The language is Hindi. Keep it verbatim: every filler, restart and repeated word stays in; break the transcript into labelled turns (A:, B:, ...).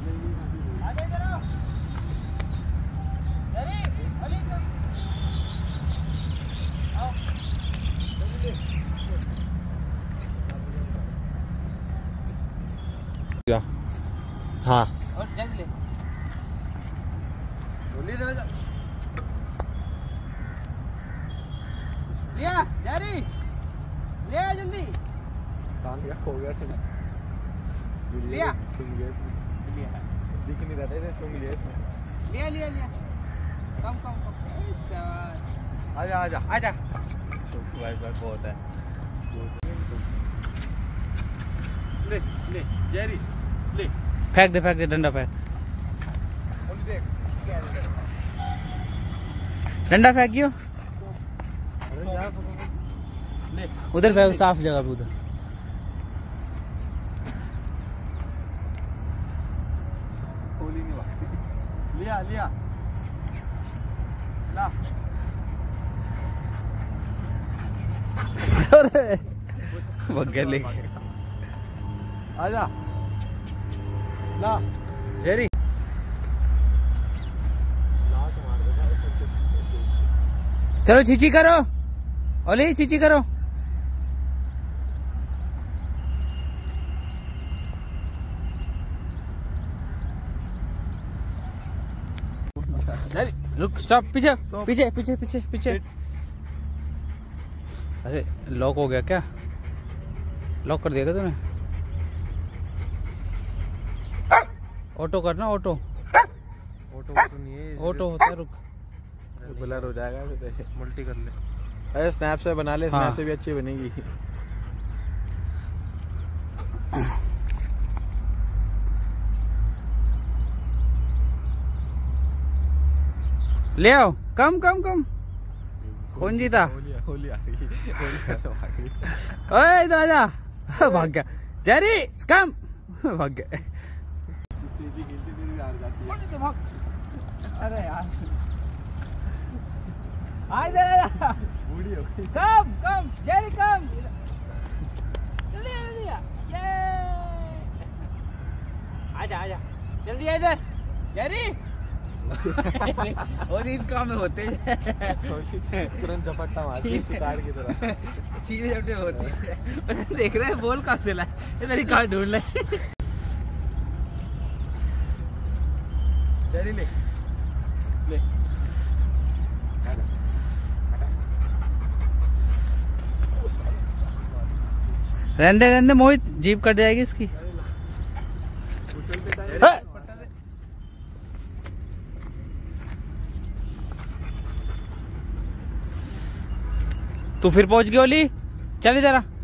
A: हाँ
B: और जग ले लिया जारी ले आ जल्दी
A: हो गया
B: लिया
A: दिख नहीं रहा था सुन लिया इसमें
B: लिया लिया लिया कम कम कम शाबाश
A: आजा आजा
B: आजा
A: भाई भाई बहुत है ले ले जेरी ले
B: फेंक दे फेंक दे डंडा फेंक डंडा फेंक क्यों उधर फेंक साफ जगह पे उधर
A: लिया लिया ला
B: अरे बग्गे लेके
A: आजा ला
B: जेरी चलो चीची करो ओली चीची करो रुक स्टॉप पीछे पीछे पीछे पीछे पीछे अरे लॉक हो गया क्या लॉक कर दिया क्या तूने ऑटो करना ऑटो
A: ऑटो ऑटो नहीं है
B: ऑटो होता है रुक
A: ब्लर हो जाएगा मल्टी कर ले अरे स्नैप से बना ले स्नैप
B: हाँ।
A: से भी अच्छी बनेगी
B: ले आओ कम कम कम कौन जीता
A: होली होली आ गई होली कैसे आ गई
B: ओए इधर आजा भाग गया जेरी कम भाग गया
A: तेजी गिनती मेरी हार जाती है
B: अरे यार आ इधर आजा
A: बूढ़ी हो गई
B: कम कम जेरी कम जल्दी जल्दी ये आजा आजा जल्दी आ इधर जेरी और इनका में होते
A: तुरंत झपट्टा मारती शिकार की तरह
B: चीजें झपटे होती है देख रहे हैं बोल कहाँ से लाए इधर ही कहाँ ढूंढ ले
A: चली ले ले
B: रहने रहने मोहित जीप कट जाएगी इसकी तू फिर पहुंच गई ओली चल जरा